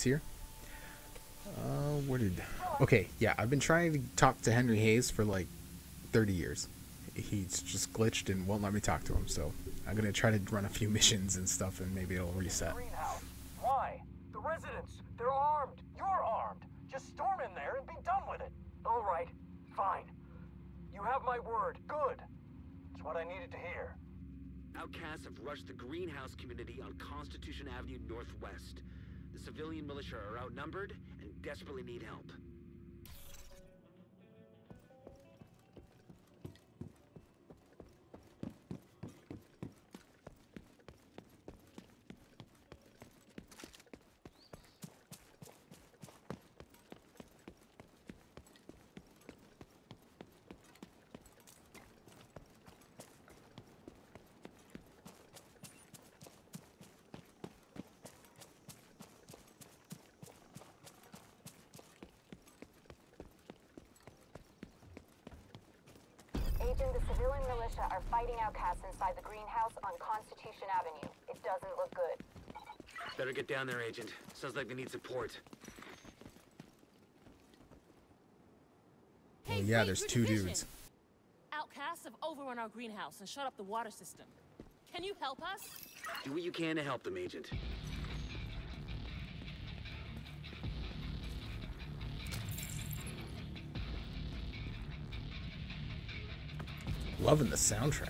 here. Where did... Okay, yeah, I've been trying to talk to Henry Hayes for like 30 years. He's just glitched and won't let me talk to him, so I'm gonna try to run a few missions and stuff and maybe it'll reset. Greenhouse. Why? The residents, they're armed. You're armed. Just storm in there and be done with it. All right, fine. You have my word. Good. It's what I needed to hear. Outcasts have rushed the greenhouse community on Constitution Avenue Northwest. The civilian militia are outnumbered and desperately need help. Agent, the civilian militia are fighting outcasts inside the greenhouse on Constitution Avenue. It doesn't look good. Better get down there, Agent. Sounds like they need support. Oh yeah, there's two dudes. Outcasts have overrun our greenhouse and shut up the water system. Can you help us? Do what you can to help them, Agent. Loving the soundtrack.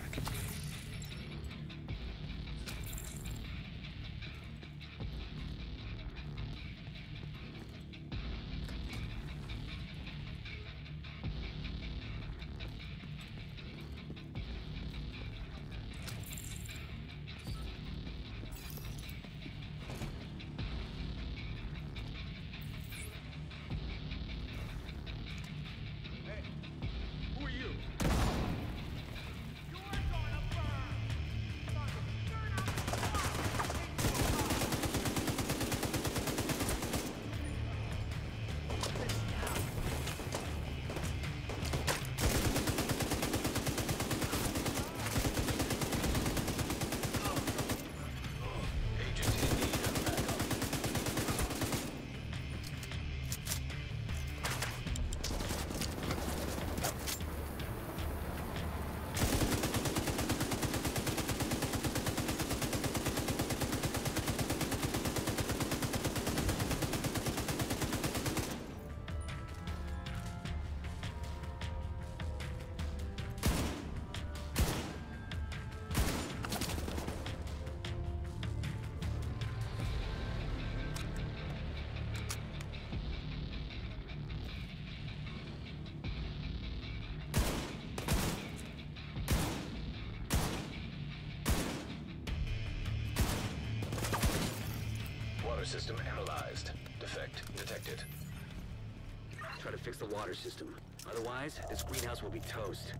System analyzed. Defect detected. Try to fix the water system. Otherwise, this greenhouse will be toast.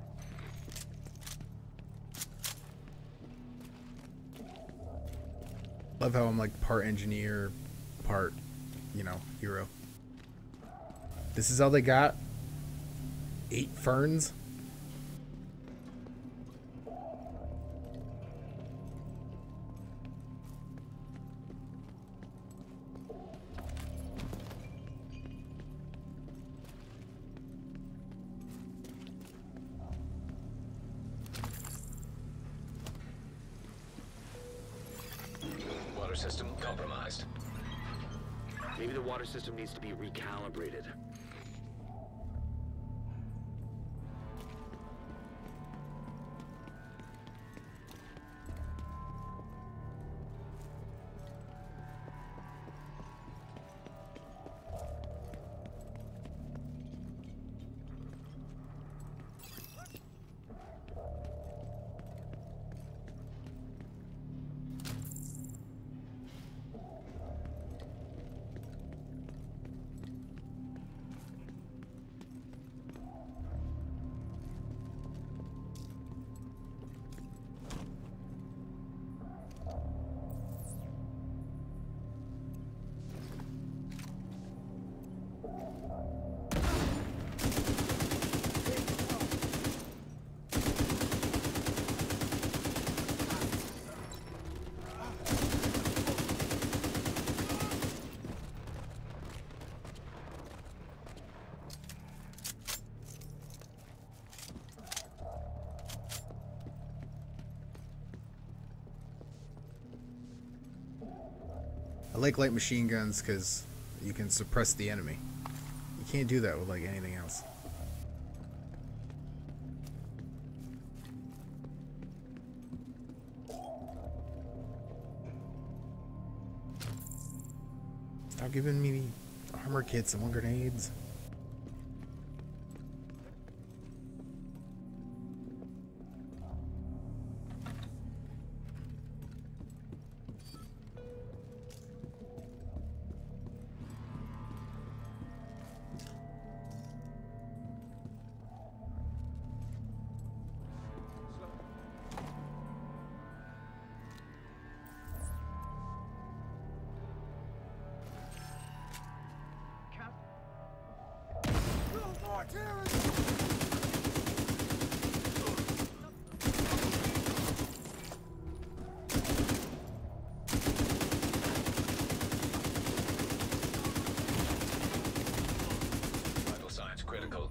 Love how I'm like part engineer, part, you know, hero. This is all they got? 8 ferns? System compromised. Maybe the water system needs to be recalibrated. I like light machine guns because you can suppress the enemy. You can't do that with like anything else. Stop giving me armor kits and grenades. Vital signs critical.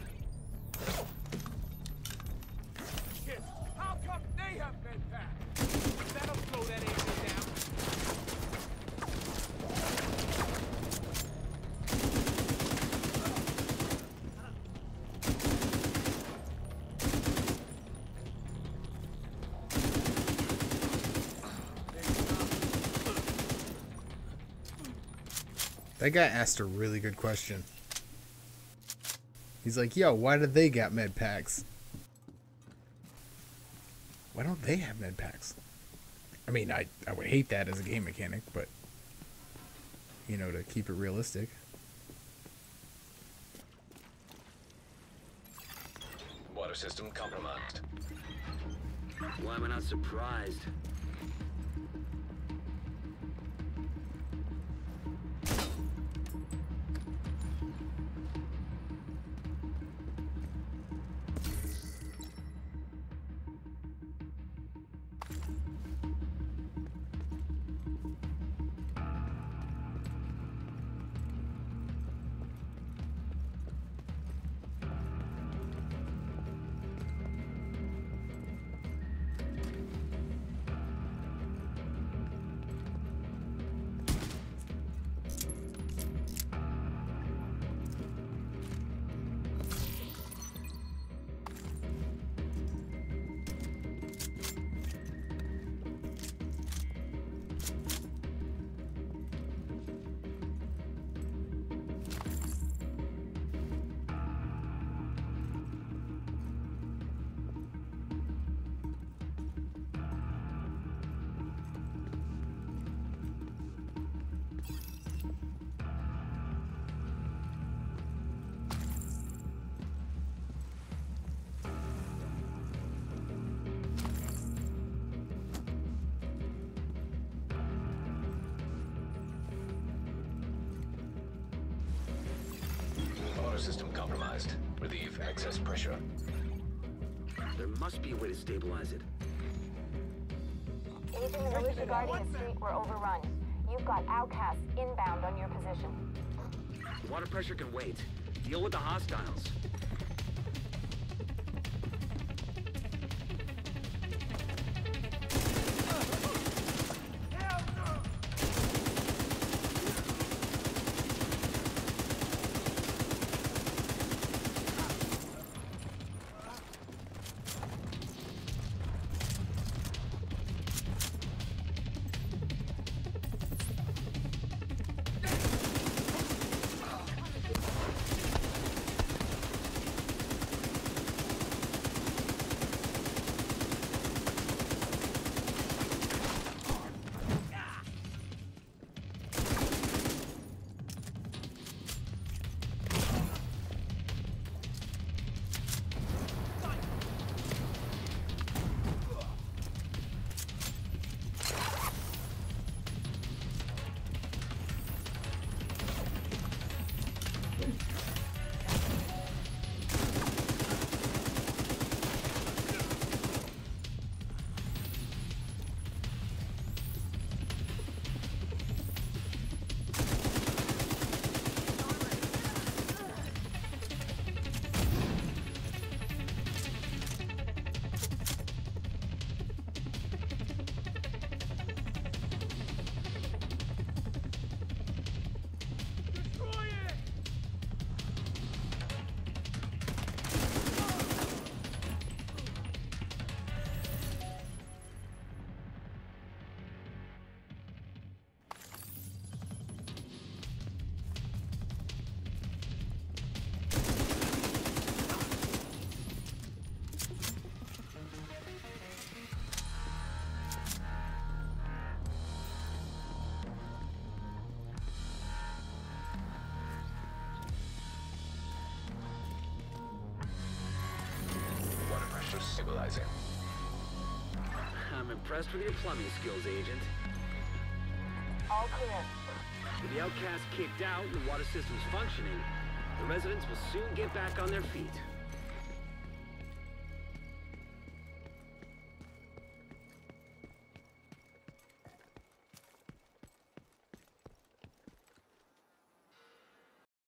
Shit! How come they have med packs? That'll slow that engine down. That guy asked a really good question. He's like, yo, why do they got med packs? Why don't they have med packs? I mean, I would hate that as a game mechanic, but, you know, to keep it realistic. Water system compromised. Why am I not surprised? Water system compromised. Relieve excess pressure. There must be a way to stabilize it. Agent and Militia guarding the street were overrun. You've got outcasts inbound on your position. Water pressure can wait. Deal with the hostiles. impressed with your plumbing skills, Agent. All clear. With the outcasts kicked out and the water systems functioning, the residents will soon get back on their feet.